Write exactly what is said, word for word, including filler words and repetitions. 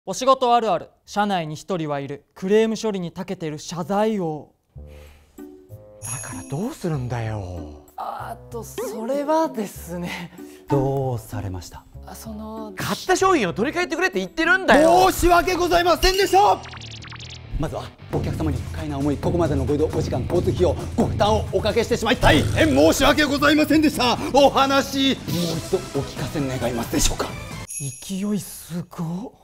お仕事あるある、社内に一人はいる、クレーム処理に長けてる謝罪王。 だからどうするんだよ。 あとそれはですね、 どうされました？ その買った商品を取り替えてくれって言ってるんだよ。 申し訳ございませんでした。 まずはお客様に不快な思い、ここまでのご移動、お時間、交通費用、ご負担をおかけしてしまい大変申し訳ございませんでした。お話もう一度お聞かせ願いますでしょうか。 勢いすごっ。